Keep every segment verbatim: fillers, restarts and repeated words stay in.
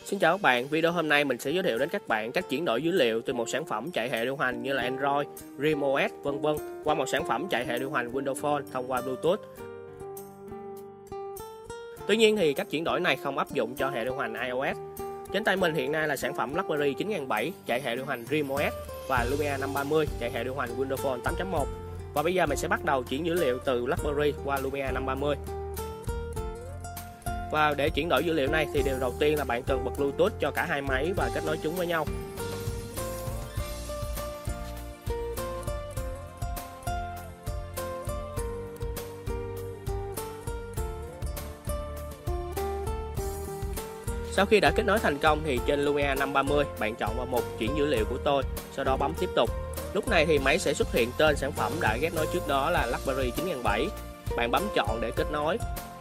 Xin chào các bạn, video hôm nay mình sẽ giới thiệu đến các bạn cách chuyển đổi dữ liệu từ một sản phẩm chạy hệ điều hành như là Android, RimOS, vân vân qua một sản phẩm chạy hệ điều hành Windows Phone thông qua Bluetooth. Tuy nhiên thì cách chuyển đổi này không áp dụng cho hệ điều hành iOS. Trên tay mình hiện nay là sản phẩm BlackBerry chín nghìn bảy trăm chạy hệ điều hành RimOS và Lumia năm ba mươi chạy hệ điều hành Windows Phone tám chấm một. Và bây giờ mình sẽ bắt đầu chuyển dữ liệu từ BlackBerry qua Lumia năm ba mươi. Và để chuyển đổi dữ liệu này thì điều đầu tiên là bạn cần bật Bluetooth cho cả hai máy và kết nối chúng với nhau. Sau khi đã kết nối thành công thì trên Lumia năm ba mươi bạn chọn vào mục chuyển dữ liệu của tôi, sau đó bấm tiếp tục. Lúc này thì máy sẽ xuất hiện tên sản phẩm đã kết nối trước đó là BlackBerry chín nghìn bảy trăm. Bạn bấm chọn để kết nối.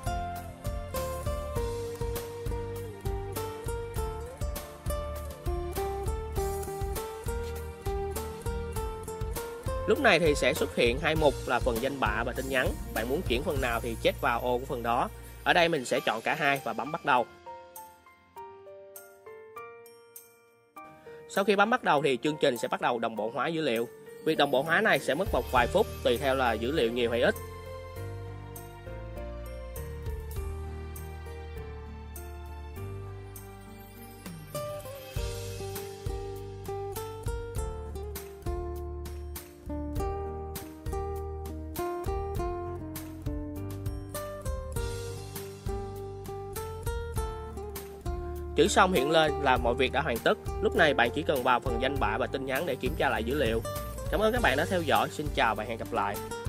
Lúc này thì sẽ xuất hiện hai mục là phần danh bạ và tin nhắn. Bạn muốn chuyển phần nào thì check vào ô của phần đó. Ở đây mình sẽ chọn cả hai và bấm bắt đầu. Sau khi bấm bắt đầu thì chương trình sẽ bắt đầu đồng bộ hóa dữ liệu. Việc đồng bộ hóa này sẽ mất một vài phút tùy theo là dữ liệu nhiều hay ít. Chữ xong hiện lên là mọi việc đã hoàn tất. Lúc này bạn chỉ cần vào phần danh bạ và tin nhắn để kiểm tra lại dữ liệu. Cảm ơn các bạn đã theo dõi. Xin chào và hẹn gặp lại.